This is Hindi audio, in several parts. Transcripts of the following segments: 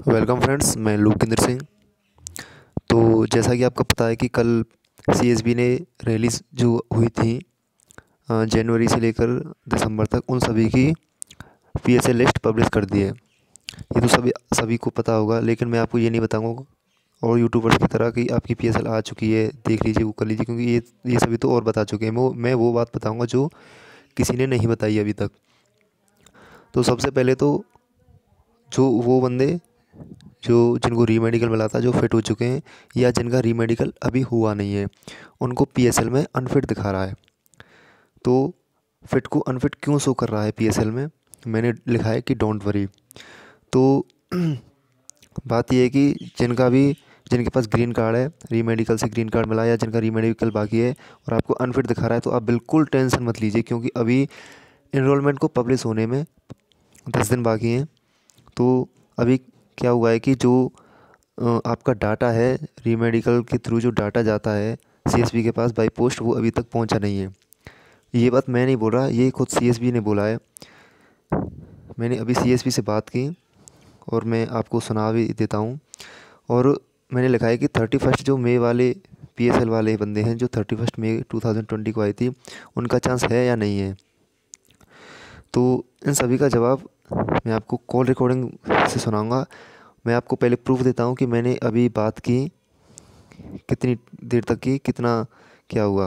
वेलकम फ्रेंड्स, मैं लोकेंद्र सिंह। तो जैसा कि आपको पता है कि कल सीएसबी ने रिलीज़ जो हुई थी जनवरी से लेकर दिसंबर तक, उन सभी की पीएसएल लिस्ट पब्लिश कर दी है। ये तो सभी सभी को पता होगा, लेकिन मैं आपको ये नहीं बताऊंगा और यूट्यूबर्स की तरह कि आपकी पीएसएल आ चुकी है, देख लीजिए, वो कर लीजिए, क्योंकि ये सभी तो और बता चुके हैं। मैं वो बात बताऊंगा जो किसी ने नहीं बताई अभी तक। तो सबसे पहले तो जो वो बंदे जो जिनको रीमेडिकल मिला था, जो फिट हो चुके हैं या जिनका रीमेडिकल अभी हुआ नहीं है, उनको पीएसएल में अनफिट दिखा रहा है। तो फिट को अनफिट क्यों शो कर रहा है पीएसएल में? मैंने लिखा है कि डोंट वरी। तो बात यह है कि जिनके पास ग्रीन कार्ड है, रीमेडिकल से ग्रीन कार्ड मिला, या जिनका रीमेडिकल बाकी है और आपको अनफिट दिखा रहा है, तो आप बिल्कुल टेंशन मत लीजिए, क्योंकि अभी इनरोलमेंट को पब्लिश होने में 10 दिन बाकी हैं। तो अभी क्या हुआ है कि जो आपका डाटा है, रीमेडिकल के थ्रू जो डाटा जाता है सीएसबी के पास बाय पोस्ट, वो अभी तक पहुंचा नहीं है। ये बात मैं नहीं बोल रहा, ये खुद सीएसबी ने बोला है। मैंने अभी सीएसबी से बात की और मैं आपको सुना भी देता हूँ। और मैंने लिखा है कि 31 जो मई वाले पीएसएल वाले बंदे हैं, जो 31 मई 2020 को आई थी, उनका चांस है या नहीं है। तो इन सभी का जवाब मैं आपको कॉल रिकॉर्डिंग से सुनाऊंगा। मैं आपको पहले प्रूफ देता हूँ कि मैंने अभी बात की कितनी देर तक की, कितना क्या हुआ।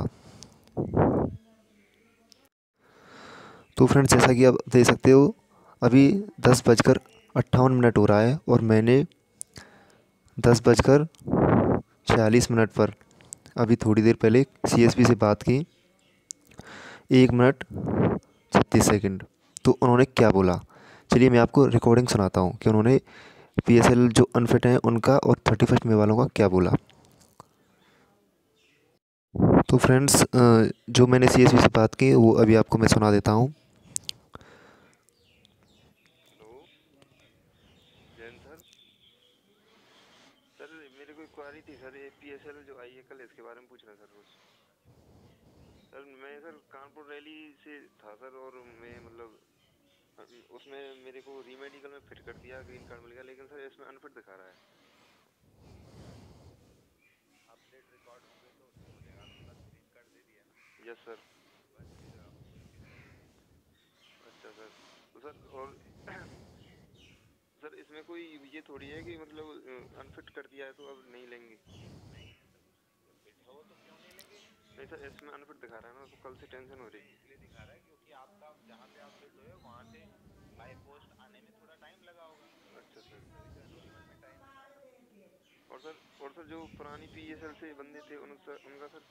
तो फ्रेंड्स, जैसा कि आप देख सकते हो, अभी 10:58 हो रहा है और मैंने 10:46 पर अभी थोड़ी देर पहले सीएसबी से बात की, 1 मिनट 36 सेकंड। तो उन्होंने क्या बोला, चलिए मैं आपको रिकॉर्डिंग सुनाता हूँ कि उन्होंने पीएसएल जो अनफिट हैं उनका और 31 मई वालों का क्या बोला। तो फ्रेंड्स, जो मैंने सीएसबी से बात की वो अभी आपको मैं सुना देता हूँ। Hello Jain sir. सर मेरे को एक क्वारी थी सर, ये पीएसएल जो आई है कल, इसके बारे में पूछना सर कुछ। सर मैं सर कानपुर रैली से था सर, और मैं मतलब उसमें मेरे को रीमेडिकल में फिट कर दिया, ग्रीन कार्ड मिल गया, लेकिन सर इसमें अनफिट दिखा रहा है। अपडेट रिकॉर्ड होंगे तो उसमें हो जाएगा, आपके पास ग्रीन कार्ड दे दिया ना? Yes sir. अच्छा सर। तो सर और सर इसमें कोई ये थोड़ी है कि मतलब अनफिट कर दिया है तो अब नहीं लेंगे। फिट हो तो क्यों नहीं लेंगे? नहीं सर, इसमें अनफिट दिखा रहा है ना, तो कल से टेंशन हो रही है। इसलिए दिखा रहा है क्योंकि आपका जहाँ पे आप फिट हुए वहाँ से बाय पोस्ट आने में थोड़ा टाइम लगा होगा। अच्छा सर। एनरोलमेंट में टाइम है ना। और सर जो पुरानी पीएसएल से बंदे थे उनका सर।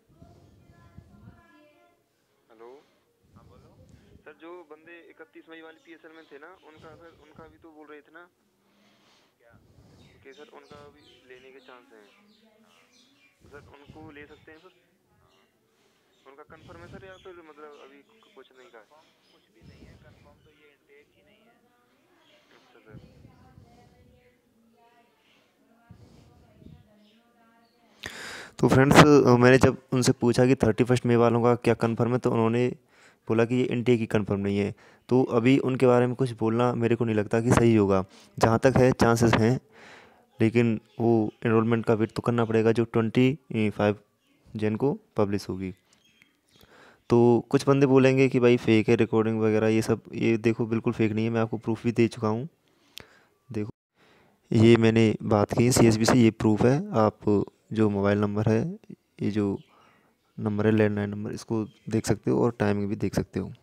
हेलो। हाँ बोलो सर। जो बंदे 31 मई वाली पीएसएल में थे ना, उनका सर, उनका भी तो बोल रहे थे ना क्या कि सर उनका भी लेने के चांस हैं। तो सर उनको ले सकते हैं सर। उनका कंफर्म है सर, या फिर मतलब अभी कुछ नहीं का? कंफर्म कुछ भी नहीं है, कंफर्म तो ये इंटेक ही नहीं है। अच्छा सर। तो फ्रेंड्स, मैंने जब उनसे पूछा कि 31 मई वालों का क्या कंफर्म है, तो उन्होंने बोला कि ये इनटेक ही कंफर्म नहीं है। तो अभी उनके बारे में कुछ बोलना मेरे को नहीं लगता कि सही होगा। जहाँ तक है, चांसेस हैं, लेकिन वो एनरोलमेंट का वेट तो करना पड़ेगा जो 25 जन को पब्लिश होगी। तो कुछ बंदे बोलेंगे कि भाई फेक है रिकॉर्डिंग वगैरह, ये सब। ये देखो, बिल्कुल फेक नहीं है, मैं आपको प्रूफ भी दे चुका हूँ। देखो, ये मैंने बात की सीएसबी से, ये प्रूफ है। आप जो मोबाइल नंबर है, ये जो नंबर है लैंडलाइन नंबर, इसको देख सकते हो और टाइमिंग भी देख सकते हो।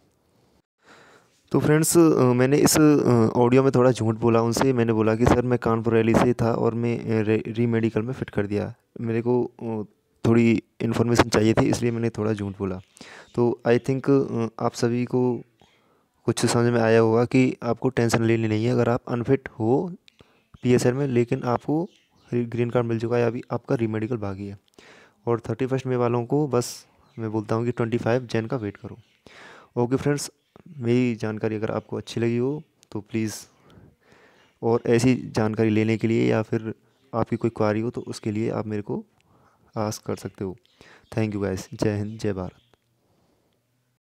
तो फ्रेंड्स, मैंने इस ऑडियो में थोड़ा झूठ बोला उनसे। मैंने बोला कि सर मैं कानपुर रैली से था और मैं रीमेडिकल में फ़िट कर दिया। मेरे को थोड़ी इन्फॉर्मेशन चाहिए थी, इसलिए मैंने थोड़ा झूठ बोला। तो आई थिंक आप सभी को कुछ समझ में आया होगा कि आपको टेंशन लेनी नहीं है अगर आप अनफिट हो पीएसएल में, लेकिन आपको ग्रीन कार्ड मिल चुका है, अभी आपका रीमेडिकल बाकी है। और 31 मई वालों को बस मैं बोलता हूँ कि 25 जन का वेट करो। ओके फ्रेंड्स, मेरी जानकारी अगर आपको अच्छी लगी हो तो प्लीज़, और ऐसी जानकारी लेने के लिए या फिर आपकी कोई क्वारी हो तो उसके लिए आप मेरे को आस्क कर सकते हो। Thank you guys. जय हिंद, जय भारत।